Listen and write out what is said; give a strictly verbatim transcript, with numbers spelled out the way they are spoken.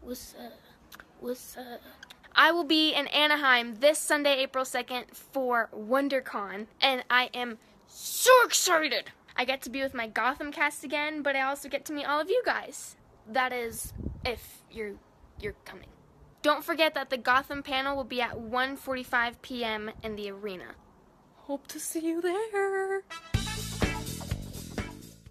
What's up? What's up? I will be in Anaheim this Sunday, April second for WonderCon, and I am so excited! I get to be with my Gotham cast again, but I also get to meet all of you guys. That is, if you're you're coming. Don't forget that the Gotham panel will be at one forty-five p m in the arena. Hope to see you there!